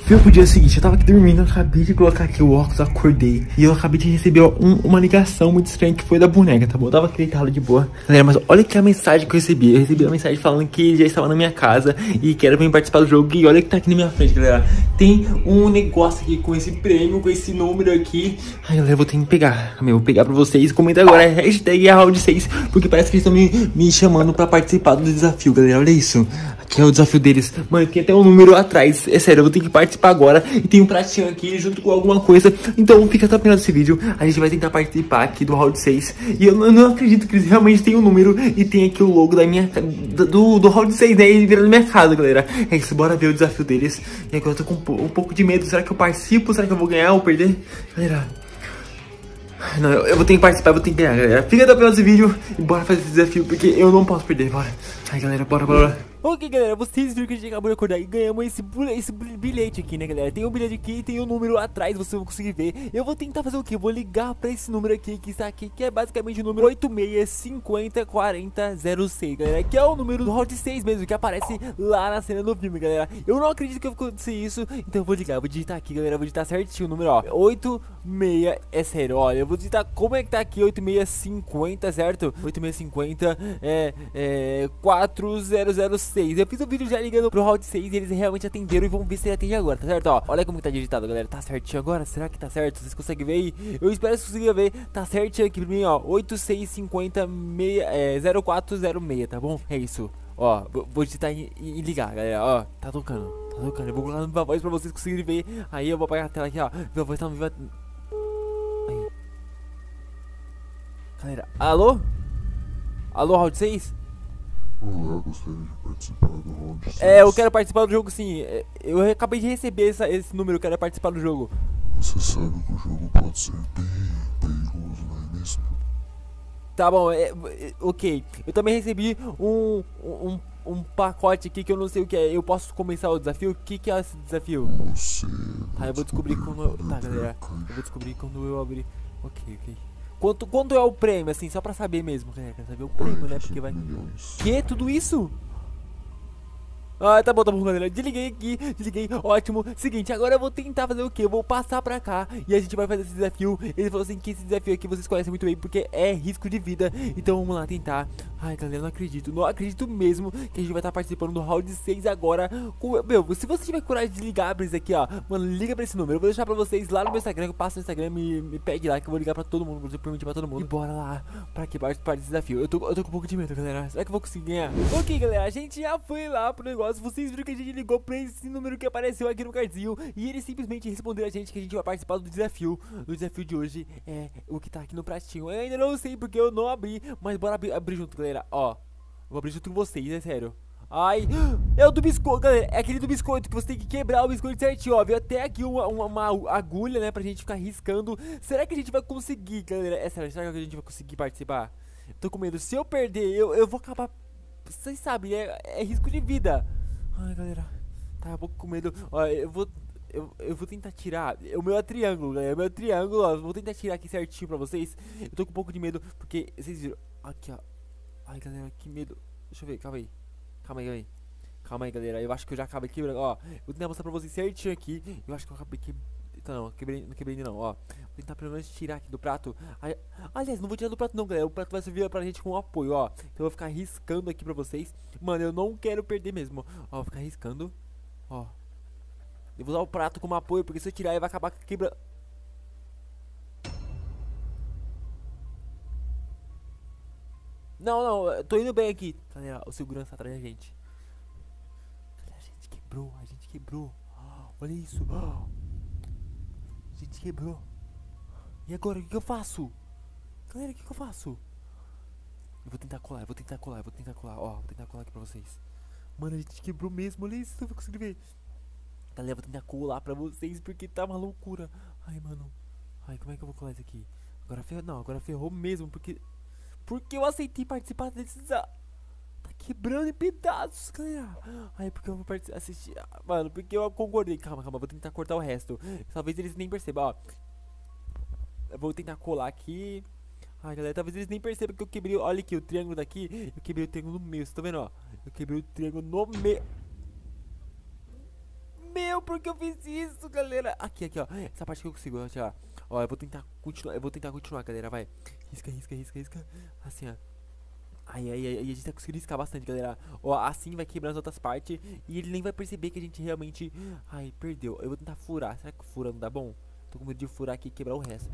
Foi pro dia seguinte, eu tava aqui dormindo, eu acabei de colocar aqui o óculos, acordei. E eu acabei de receber uma ligação muito estranha que foi da boneca, tá bom? Eu tava aqui deitado de boa. Galera, mas olha que a mensagem que eu recebi. Eu recebi uma mensagem falando que já estava na minha casa e que era pra mim participar do jogo. E olha que tá aqui na minha frente, galera. Tem um negócio aqui com esse prêmio, com esse número aqui. Ai, galera, eu vou ter que pegar. Eu vou pegar pra vocês. Comenta agora, hashtag round 6, porque parece que eles estão me chamando pra participar do desafio, galera. Olha isso. Aqui é o desafio deles. Mano, tem até um número atrás. É sério, eu vou ter que participar agora. E tem um pratinho aqui junto com alguma coisa. Então fica até o final desse vídeo. A gente vai tentar participar aqui do round 6. E eu não acredito que eles realmente têm um número. E tem aqui o logo da minha... Do round 6, né? Ele virando minha casa, galera. É isso, bora ver o desafio deles. E agora eu tô com um pouco de medo. Será que eu participo? Será que eu vou ganhar ou perder? Galera... Não, eu vou ter que participar, eu vou ter que ganhar, galera. Fica até o final desse vídeo e bora fazer esse desafio, porque eu não posso perder, bora. Ai, galera, bora. Ok, galera, vocês viram que a gente acabou de acordar e ganhamos esse bilhete aqui, né, galera? Tem um bilhete aqui e tem um número atrás, vocês vão conseguir ver. Eu vou tentar fazer o quê? Eu vou ligar pra esse número aqui, que está aqui, que é basicamente o número 86504006, galera. Que é o número do round 6 mesmo, que aparece lá na cena do filme, galera. Eu não acredito que eu vou acontecer isso, então eu vou ligar, eu vou digitar aqui, galera. Eu vou digitar certinho o número, ó, 86, é sério, olha, eu vou digitar como é que tá aqui, 8650, certo? 8650, 4006. Eu fiz um vídeo já ligando pro round 6 e eles realmente atenderam e vamos ver se ele atende agora, tá certo? Ó, olha como que tá digitado, galera. Tá certinho agora? Será que tá certo? Vocês conseguem ver aí? Eu espero que vocês consigam ver. Tá certinho aqui pra mim, ó. 8650-0406, tá bom? É isso. Ó, vou digitar e ligar, galera. Ó, tá tocando. Eu vou colocar na minha voz pra vocês conseguirem ver. Aí eu vou apagar a tela aqui, ó. Minha voz tá viva. Aí. Galera, alô? Alô, round 6? Olá, gostaria de participar do round 6. Eu quero participar do jogo sim. Eu acabei de receber esse número, eu quero participar do jogo. Você sabe que o jogo pode ser bem perigoso, não é mesmo? Tá bom, ok. Eu também recebi um pacote aqui que eu não sei o que é. Eu posso começar o desafio? O que é esse desafio? Você... Tá, eu vou descobrir quando... Tá, galera. Eu vou descobrir quando eu abrir... Ok. Quanto é o prêmio, assim, só pra saber mesmo, galera. Quero saber o prêmio, né? Porque vai... milhões. Que? Tudo isso? Ah, tá bom, galera. Desliguei, ótimo. Seguinte, agora eu vou tentar fazer o quê? Eu vou passar pra cá e a gente vai fazer esse desafio. Ele falou assim que esse desafio aqui vocês conhecem muito bem, porque é risco de vida. Então vamos lá tentar. Ai, galera, não acredito mesmo que a gente vai estar participando do round 6 agora. Meu, se você tiver coragem de ligar pra isso aqui, ó, mano, liga pra esse número. Eu vou deixar pra vocês lá no meu Instagram. Eu passo no Instagram, me pede lá que eu vou ligar pra todo mundo, vou permitir pra todo mundo. E bora lá pra que participar desse desafio. Eu tô com um pouco de medo, galera. Será que eu vou conseguir ganhar? Ok, galera, a gente já foi lá pro negócio. Vocês viram que a gente ligou pra esse número que apareceu aqui no cardzinho e ele simplesmente respondeu a gente que a gente vai participar do desafio. O desafio de hoje é o que tá aqui no pratinho. Eu ainda não sei porque eu não abri, mas bora abrir junto, galera. Ó, vou abrir junto com vocês, é sério. Ai, é o do biscoito, galera. É aquele do biscoito que você tem que quebrar o biscoito certinho, ó. Veio até aqui uma agulha, né, pra gente ficar riscando. Será que a gente vai conseguir, galera? É sério, será que a gente vai conseguir participar? Eu tô com medo. Se eu perder, eu vou acabar... Vocês sabem, é risco de vida. Ai, galera, tá um pouco com medo. Ó, eu vou tentar tirar. O meu é triângulo, galera. O meu é triângulo, ó. Vou tentar tirar aqui certinho pra vocês. Eu tô com um pouco de medo, porque vocês viram. Aqui, ó. Ai, galera, que medo. Deixa eu ver, calma aí, galera. Eu acho que eu já acabei quebrando. Ó, vou tentar mostrar pra vocês certinho aqui. Eu acho que eu acabei quebrando. Não, não quebrei ainda não, ó. Vou tentar pelo menos tirar aqui do prato. Aliás, não vou tirar do prato não, galera. O prato vai servir pra gente com apoio, ó. Então eu vou ficar riscando aqui pra vocês. Mano, eu não quero perder mesmo. Ó, vou ficar riscando. Ó. Eu vou usar o prato como apoio, porque se eu tirar ele vai acabar quebrando. Não, eu tô indo bem aqui. Galera, o segurança atrás da gente. Galera, a gente quebrou. Olha isso. A gente quebrou. E agora, o que eu faço? Galera, o que eu faço? Eu vou tentar colar, ó. Vou tentar colar aqui pra vocês. Mano, a gente quebrou mesmo, olha isso, eu vou conseguir ver. Galera, vou tentar colar pra vocês, porque tá uma loucura. Ai, mano. Ai, como é que eu vou colar isso aqui? Agora ferrou mesmo, porque eu aceitei participar desse... Tá quebrando em pedaços, galera. Ai, porque eu vou assistir... Mano, porque eu concordei. Calma, vou tentar cortar o resto. Talvez eles nem percebam, ó. Eu vou tentar colar aqui. Ai, galera, talvez eles nem percebam que eu quebrei. Olha aqui, o triângulo daqui. Eu quebrei o triângulo no meio, vocês estão vendo, ó. Eu quebrei o triângulo no meio. Meu, por que eu fiz isso, galera? Aqui, ó. Essa parte que eu consigo, ó, tirar. Ó, eu vou tentar continuar, galera, vai. Risca, risca, risca, risca. Assim, ó. Aí, a gente tá conseguindo riscar bastante, galera. Ó, assim vai quebrando as outras partes. E ele nem vai perceber que a gente realmente... Ai, perdeu. Eu vou tentar furar. Será que furando dá bom? Tô com medo de furar aqui e quebrar o resto.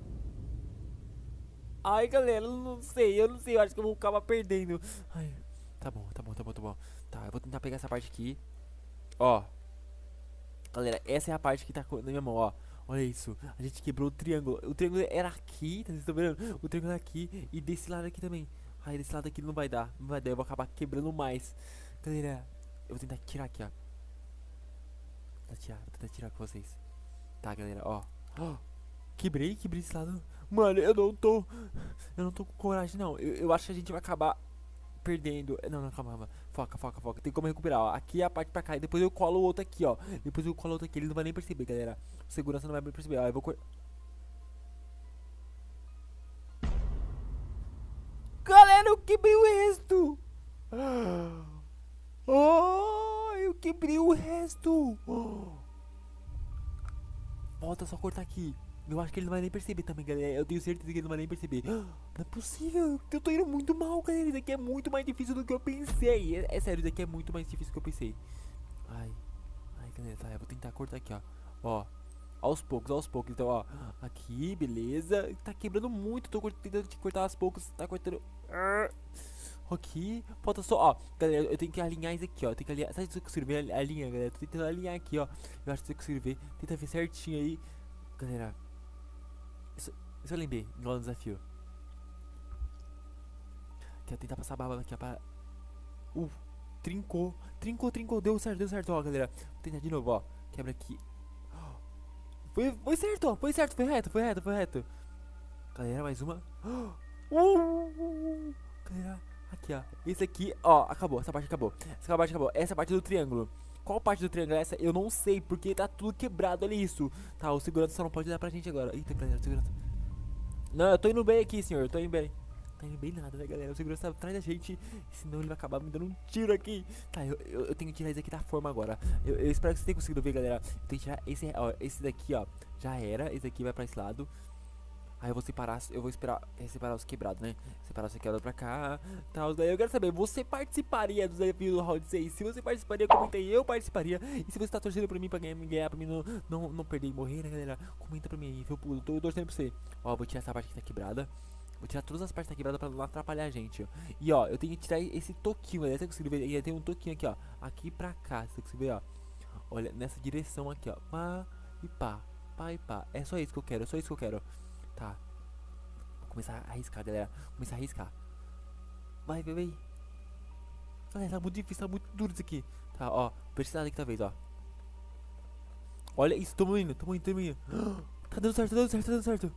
Ai, galera, eu não sei. Eu acho que eu vou acabar perdendo. Ai, tá bom. Tá, eu vou tentar pegar essa parte aqui. Ó. Galera, essa é a parte que tá na minha mão, ó. Olha isso, a gente quebrou o triângulo. O triângulo era aqui, tá, vocês estão vendo? O triângulo é aqui e desse lado aqui também. Ai, desse lado aqui não vai dar, eu vou acabar quebrando mais. Galera, eu vou tentar tirar aqui, ó. Vou tentar tirar com vocês. Tá, galera, ó. Quebrei esse lado. Mano, eu não tô com coragem, não. Eu acho que a gente vai acabar perdendo. Não, calma. Foca. Tem como recuperar, ó. Aqui é a parte pra cá. E depois eu colo o outro aqui, ó. Ele não vai nem perceber, galera. O segurança não vai perceber, ó. Eu vou Galera, eu quebrei o resto. Oh, eu quebrei o resto. Volta, só cortar aqui. Eu acho que ele não vai nem perceber também, galera. Eu tenho certeza que ele não vai nem perceber. Não é possível. Eu tô indo muito mal, galera. Isso aqui é muito mais difícil do que eu pensei. É sério, isso aqui é muito mais difícil do que eu pensei. Ai, galera, tá. Eu vou tentar cortar aqui, ó. Ó, aos poucos. Então, ó, aqui, beleza. Tá quebrando muito. Tô tentando te cortar aos poucos. Tá cortando. Aqui, falta só, ó. Galera, eu tenho que alinhar isso aqui, ó. Tem que alinhar. Sabe se eu consigo ver a linha, galera? Tô tentando alinhar aqui, ó. Eu acho que você consegue ver. Tenta ver certinho aí, galera. Isso eu lembrei, igual no desafio. Quer tentar passar a barba aqui, ó, pra... Trincou, deu certo, ó, galera. Vou tentar de novo, ó. Quebra aqui. Foi certo, ó, foi reto. Galera, mais uma. Galera, aqui, ó. Esse aqui, ó, acabou, essa parte acabou. Essa parte do triângulo. Qual parte do triângulo é essa? Eu não sei, porque tá tudo quebrado, olha isso. Tá, o segurança só não pode dar pra gente agora. Eita, galera, segurança. Não, eu tô indo bem aqui, senhor, eu tô indo bem. Tá indo bem nada, né, galera? O segurança tá atrás da gente, senão ele vai acabar me dando um tiro aqui. Tá, eu tenho que tirar esse aqui da forma agora. Eu espero que vocês tenham conseguido ver, galera. Eu tenho que tirar esse, ó, esse daqui, ó. Já era, esse aqui vai pra esse lado. Aí eu vou separar os quebrados, né? Separar os quebrados pra cá, tal. Eu quero saber, você participaria do desafio do round 6? Se você participaria, comenta aí, eu participaria. E se você tá torcendo pra mim, pra ganhar, pra mim não perder e morrer, né, galera? Comenta pra mim aí, viu? Eu tô torcendo pra você. Ó, vou tirar essa parte que tá quebrada. Vou tirar todas as partes que tá quebradas pra não atrapalhar a gente, ó. E ó, eu tenho que tirar esse toquinho, galera. Você consegue ver? E tem um toquinho aqui, ó. Aqui pra cá, você consegue ver, ó. Olha, nessa direção aqui, ó. Pá e pá. É só isso que eu quero, Tá. Vou começar a arriscar, galera. Vai. Galera, tá muito difícil, tá muito duro isso aqui. Tá, ó. Precisa aqui talvez, ó. Olha isso, tamo indo. Tá dando certo.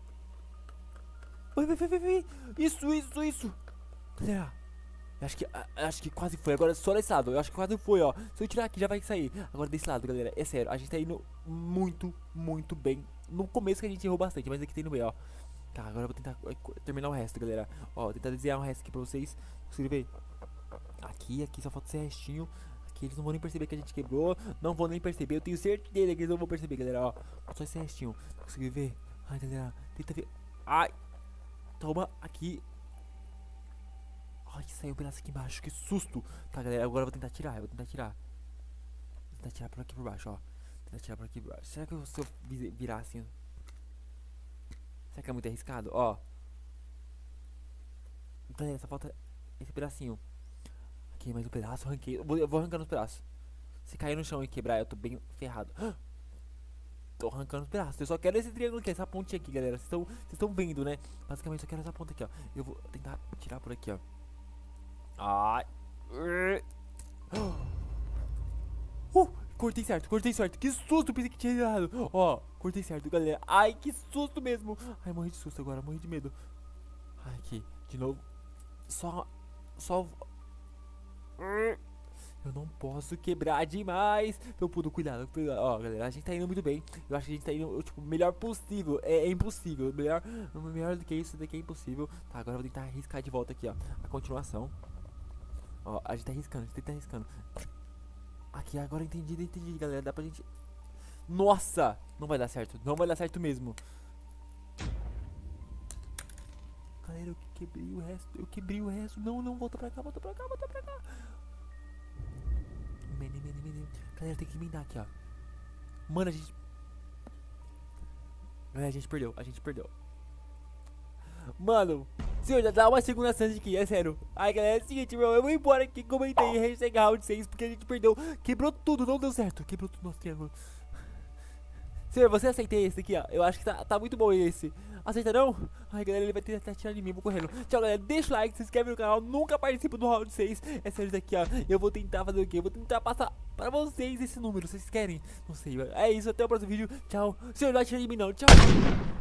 Vai. Isso. Galera, acho que quase foi. Agora só desse lado. Eu acho que quase foi, ó. Se eu tirar aqui já vai sair. Agora desse lado, galera. É sério. A gente tá indo muito bem. No começo que a gente errou bastante, mas aqui tá indo bem, ó. Tá, agora eu vou tentar terminar o resto, galera. Ó, vou tentar desenhar o resto aqui pra vocês. Conseguiram ver? Aqui só falta esse restinho. Aqui eles não vão nem perceber que a gente quebrou. Não vão nem perceber. Eu tenho certeza que eles não vão perceber, galera. Ó, só esse restinho. Conseguiram ver? Ai, galera. Tenta ver. Ai. Toma aqui. Ai, saiu um pedaço aqui embaixo. Que susto. Tá, galera. Agora eu vou tentar tirar. Vou tentar tirar por aqui por baixo, ó. Será que se eu virar assim... Será que é muito arriscado? Ó. Galera, só falta esse pedacinho. Aqui, mais um pedaço. Arranquei. Eu vou arrancando os pedaços. Se cair no chão e quebrar, eu tô bem ferrado. Tô arrancando os pedaços. Eu só quero esse triângulo aqui, essa pontinha aqui, galera. Vocês estão vendo, né? Basicamente, eu só quero essa ponta aqui, ó. Eu vou tentar tirar por aqui, ó. Ai. Cortei certo. Que susto, pensei que tinha errado. Ó, cortei certo, galera. Ai, que susto mesmo. Ai, morri de susto agora, morri de medo. Ai, aqui, de novo. Só... Eu não posso quebrar demais. Então, puto, cuidado. Ó, galera, a gente tá indo muito bem. Eu acho que a gente tá indo, tipo, o melhor possível. É impossível. Melhor do que isso daqui é impossível. Tá, agora eu vou tentar arriscar de volta aqui, ó. A continuação. Ó, a gente tá arriscando, Aqui, agora entendi, galera. Dá pra gente... Nossa! Não vai dar certo. Não vai dar certo mesmo. Galera, eu quebrei o resto. Eu quebrei o resto. Não, não. Volta pra cá, volta pra cá, volta pra cá. Galera, tem que emendar aqui, ó. Mano, a gente... Galera, a gente perdeu. A gente perdeu. Mano, senhor, já dá uma segunda chance aqui, é sério. Ai, galera, é o seguinte, meu, eu vou embora aqui, comentei, hashtag round 6, porque a gente perdeu. Quebrou tudo, não deu certo. Quebrou tudo nosso triângulo. Senhor, você aceita esse aqui, ó. Eu acho que tá muito bom esse. Aceita não? Ai, galera, ele vai tentar atirar em mim, vou correndo. Tchau, galera, deixa o like, se inscreve no canal, nunca participa do round 6. É sério, isso aqui, ó. Eu vou tentar fazer o quê? Eu vou tentar passar pra vocês esse número, vocês querem? Não sei, é isso, até o próximo vídeo. Tchau. Senhor, não atira em mim não, tchau.